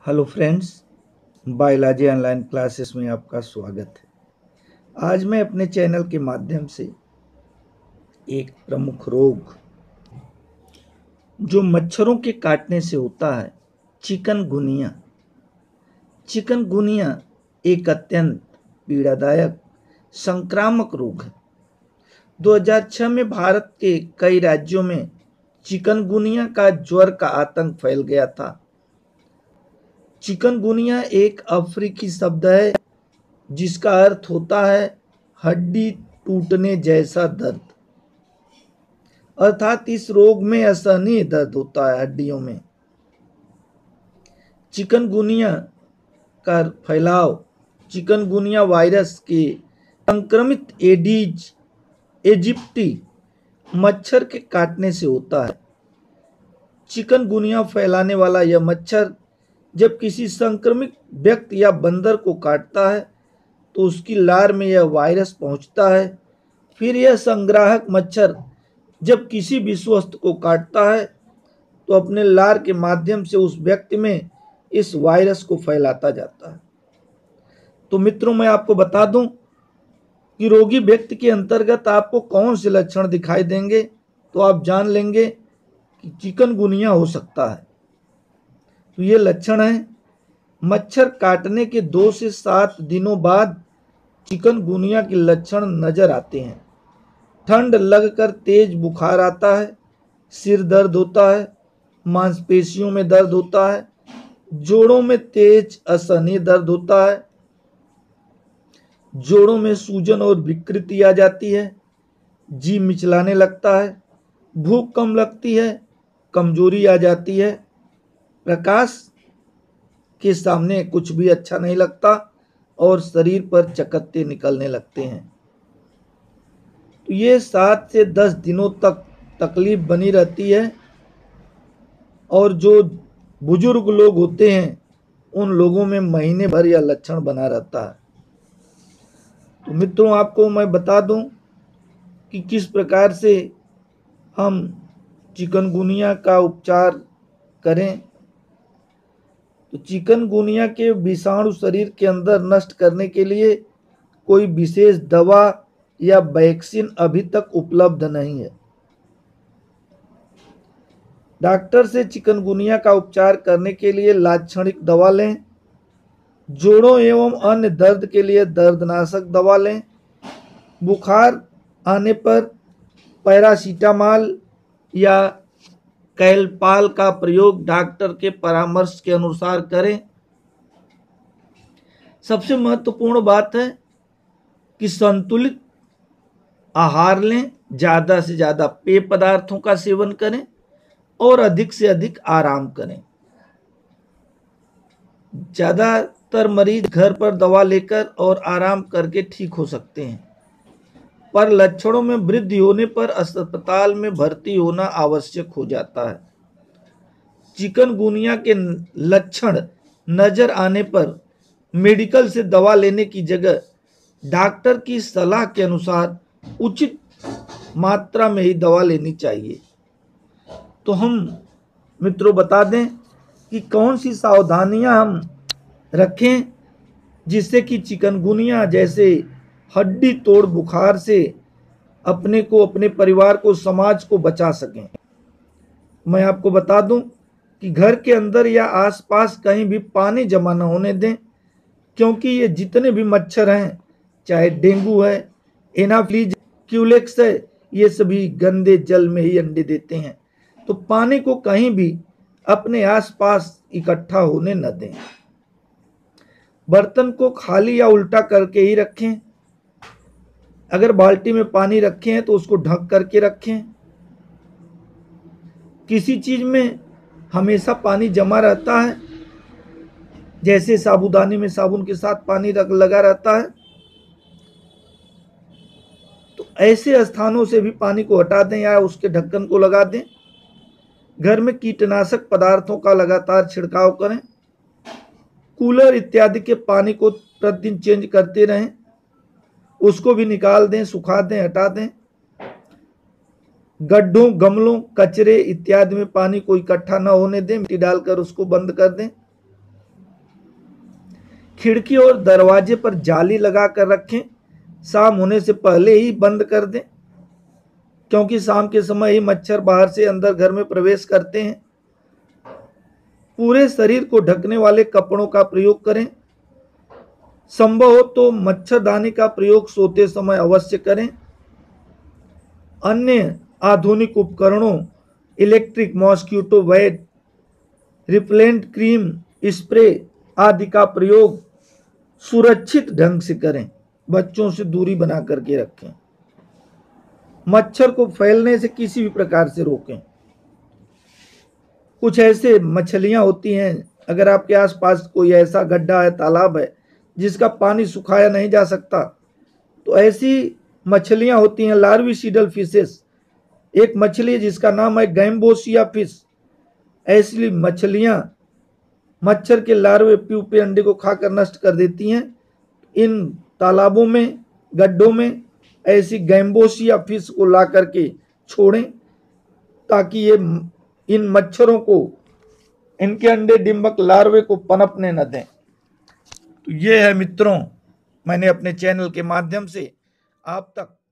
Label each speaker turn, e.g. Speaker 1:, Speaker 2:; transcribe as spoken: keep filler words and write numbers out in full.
Speaker 1: Hello friends, biology online classes में आपका स्वागत है। आज मैं अपने चैनल के माध्यम से एक प्रमुख रोग जो मच्छरों के काटने से होता है, चिकनगुनिया। चिकनगुनिया एक अत्यंत पीड़ादायक संक्रामक रोग है। दो हज़ार छह में भारत के कई राज्यों में चिकनगुनिया का ज्वर का आतंक फैल गया था। चिकनगुनिया एक अफ्रीकी शब्द है जिसका अर्थ होता है हड्डी टूटने जैसा दर्द, अर्थात इस रोग में असहनीय दर्द होता है हड्डियों में। चिकनगुनिया का फैलाव चिकनगुनिया वायरस के संक्रमित एडीज इजिप्टी मच्छर के काटने से होता है। चिकनगुनिया फैलाने वाला यह मच्छर जब किसी संक्रमित व्यक्ति या बंदर को काटता है तो उसकी लार में यह वायरस पहुंचता है। फिर यह संग्राहक मच्छर जब किसी भी स्वस्थ को काटता है तो अपने लार के माध्यम से उस व्यक्ति में इस वायरस को फैलाता जाता है। तो मित्रों, मैं आपको बता दूं कि रोगी व्यक्ति के अंतर्गत आपको कौन से लक्षण दिखाई देंगे तो आप जान लेंगे कि चिकनगुनिया हो सकता है। तो ये लक्षण है, मच्छर काटने के दो से सात दिनों बाद चिकनगुनिया के लक्षण नजर आते हैं। ठंड लगकर तेज बुखार आता है, सिर दर्द होता है, मांसपेशियों में दर्द होता है, जोड़ों में तेज असहनीय दर्द होता है, जोड़ों में सूजन और विकृति आ जाती है, जी मिचलाने लगता है, भूख कम लगती है, कमजोरी आ जाती है, प्रकाश के सामने कुछ भी अच्छा नहीं लगता और शरीर पर चकत्ते निकलने लगते हैं। तो ये सात से दस दिनों तक तकलीफ बनी रहती है और जो बुजुर्ग लोग होते हैं उन लोगों में महीने भर यह लक्षण बना रहता है। तो मित्रों, आपको मैं बता दूं कि किस प्रकार से हम चिकनगुनिया का उपचार करें। तो चिकनगुनिया के विषाणु शरीर के अंदर नष्ट करने के लिए कोई विशेष दवा या वैक्सीन अभी तक उपलब्ध नहीं है। डॉक्टर से चिकनगुनिया का उपचार करने के लिए लाक्षणिक दवा लें। जोड़ों एवं अन्य दर्द के लिए दर्दनाशक दवा लें। बुखार आने पर पैरासीटामॉल या कैलपाल का प्रयोग डॉक्टर के परामर्श के अनुसार करें। सबसे महत्वपूर्ण बात है कि संतुलित आहार लें, ज़्यादा से ज़्यादा पेय पदार्थों का सेवन करें और अधिक से अधिक आराम करें। ज़्यादातर मरीज घर पर दवा लेकर और आराम करके ठीक हो सकते हैं, पर लक्षणों में वृद्धि होने पर अस्पताल में भर्ती होना आवश्यक हो जाता है। चिकनगुनिया के लक्षण नजर आने पर मेडिकल से दवा लेने की जगह डॉक्टर की सलाह के अनुसार उचित मात्रा में ही दवा लेनी चाहिए। तो हम मित्रों बता दें कि कौन सी सावधानियां हम रखें जिससे कि चिकनगुनिया जैसे हड्डी तोड़ बुखार से अपने को, अपने परिवार को, समाज को बचा सकें। मैं आपको बता दूं कि घर के अंदर या आसपास कहीं भी पानी जमा न होने दें, क्योंकि ये जितने भी मच्छर हैं, चाहे डेंगू है, एनाफ्लीज, क्यूलेक्स है, ये सभी गंदे जल में ही अंडे देते हैं। तो पानी को कहीं भी अपने आसपास इकट्ठा होने न दें। बर्तन को खाली या उल्टा करके ही रखें। अगर बाल्टी में पानी रखे हैं तो उसको ढक करके रखें। किसी चीज में हमेशा पानी जमा रहता है, जैसे साबुदानी में साबुन के साथ पानी रख लगा रहता है, तो ऐसे स्थानों से भी पानी को हटा दें या उसके ढक्कन को लगा दें। घर में कीटनाशक पदार्थों का लगातार छिड़काव करें। कूलर इत्यादि के पानी को प्रतिदिन चेंज करते रहें, उसको भी निकाल दें, सुखा दें, हटा दें। गड्ढों, गमलों, कचरे इत्यादि में पानी को इकट्ठा न होने दें, मिट्टी डालकर उसको बंद कर दें। खिड़की और दरवाजे पर जाली लगा कर रखें। शाम होने से पहले ही बंद कर दें, क्योंकि शाम के समय ही मच्छर बाहर से अंदर घर में प्रवेश करते हैं। पूरे शरीर को ढकने वाले कपड़ों का प्रयोग करें। संभव हो तो मच्छरदानी का प्रयोग सोते समय अवश्य करें। अन्य आधुनिक उपकरणों, electric mosquito bat, repellent cream, spray आदि का प्रयोग सुरक्षित ढंग से करें। बच्चों से दूरी बना करके रखें। मच्छर को फैलने से किसी भी प्रकार से रोकें। कुछ ऐसे मछलियां होती हैं, अगर आपके आसपास कोई ऐसा गड्ढा है, तालाब है जिसका पानी सुखाया नहीं जा सकता, तो ऐसी मछलियां होती हैं लार्विसीडल फिशेस। एक मछली जिसका नाम है गैम्बोसिया फिश। ऐसी मछलियां मच्छर के लार्वे प्यूपे अंडे को खाकर नष्ट कर देती हैं। इन तालाबों में, गड्ढों में ऐसी गैम्बोसिया फिश को ला करके छोड़ें, ताकि ये इन मच्छरों को, इनके अंडे डिंबक लार्वे को पनपने न दें। तो ये है मित्रों, मैंने अपने चैनल के माध्यम से आप तक